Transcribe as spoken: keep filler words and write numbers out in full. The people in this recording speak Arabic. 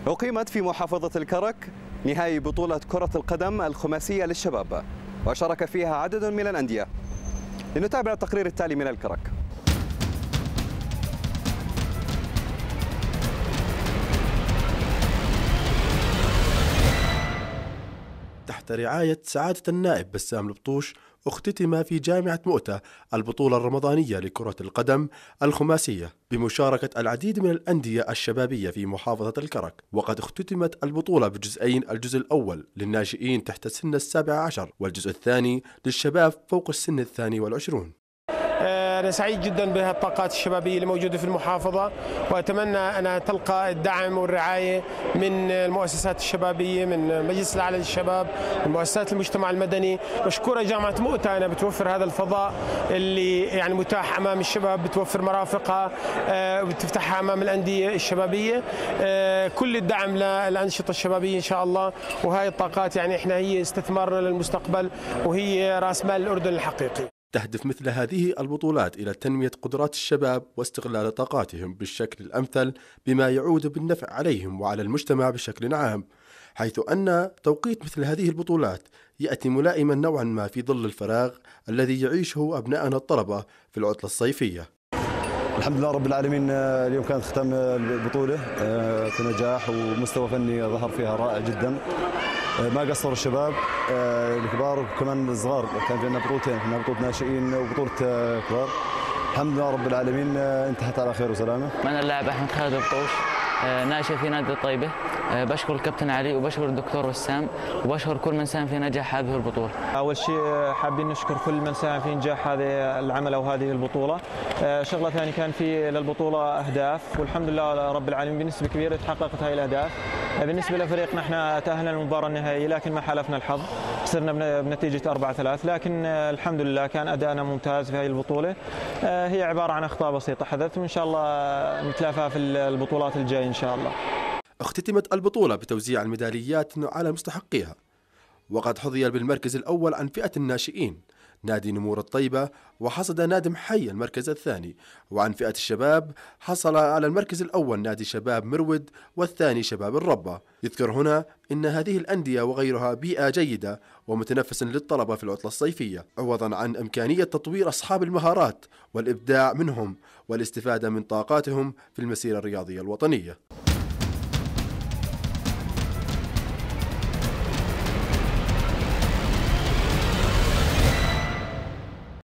أقيمت في محافظة الكرك نهائي بطولة كرة القدم الخماسية للشباب، وشارك فيها عدد من الأندية. لنتابع التقرير التالي من الكرك. تحت رعاية سعادة النائب بسام البطوش اختتم في جامعة مؤتة البطولة الرمضانية لكرة القدم الخماسية بمشاركة العديد من الأندية الشبابية في محافظة الكرك. وقد اختتمت البطولة بجزئين، الجزء الأول للناشئين تحت سن السابع عشر، والجزء الثاني للشباب فوق السن الثاني والعشرون. أنا سعيد جدا بهالطاقات الشبابية اللي موجودة في المحافظة، وأتمنى أنها تلقى الدعم والرعاية من المؤسسات الشبابية، من مجلس الأعلى للشباب، من مؤسسات المجتمع المدني. مشكورة جامعة مؤتة أنا بتوفر هذا الفضاء اللي يعني متاح أمام الشباب، بتوفر مرافقها وبتفتحها أمام الأندية الشبابية. كل الدعم للأنشطة الشبابية إن شاء الله، وهاي الطاقات يعني إحنا هي استثمارنا للمستقبل، وهي رأس مال الأردن الحقيقي. تهدف مثل هذه البطولات إلى تنمية قدرات الشباب واستغلال طاقاتهم بالشكل الأمثل، بما يعود بالنفع عليهم وعلى المجتمع بشكل عام، حيث أن توقيت مثل هذه البطولات يأتي ملائما نوعا ما في ظل الفراغ الذي يعيشه أبناءنا الطلبة في العطلة الصيفية. الحمد لله رب العالمين، اليوم كانت ختام البطولة في نجاح ومستوى فني ظهر فيها رائع جدا. ما قصروا الشباب الكبار وكمان الصغار، كان في عندنا بطولتين، احنا بطولة ناشئين وبطولة كبار. الحمد لله رب العالمين انتهت على خير وسلامة. أنا اللاعب أحمد خالد البطوش، ناشئ في نادي الطيبة. بشكر الكابتن علي وبشكر الدكتور وسام وبشكر كل من ساهم في نجاح هذه البطولة. أول شيء حابين نشكر كل من ساهم في نجاح هذا العمل أو هذه البطولة. شغلة ثانية كان في للبطولة أهداف، والحمد لله رب العالمين بنسبة كبيرة تحققت هاي الأهداف. بالنسبة لفريقنا احنا تأهلنا للمباراة النهائية، لكن ما حالفنا الحظ، خسرنا بنتيجة أربعة ثلاث، لكن الحمد لله كان أداءنا ممتاز في هذه البطولة. هي عبارة عن أخطاء بسيطة حدثت، وإن شاء الله نتلافاها في البطولات الجاية إن شاء الله. اختتمت البطولة بتوزيع الميداليات على مستحقيها، وقد حظي بالمركز الأول عن فئة الناشئين نادي نمور الطيبة، وحصد نادي محي المركز الثاني، وعن فئة الشباب حصل على المركز الأول نادي شباب مرود، والثاني شباب الربة. يذكر هنا إن هذه الأندية وغيرها بيئة جيدة ومتنفس للطلبة في العطلة الصيفية، عوضا عن إمكانية تطوير أصحاب المهارات والإبداع منهم والاستفادة من طاقاتهم في المسيرة الرياضية الوطنية.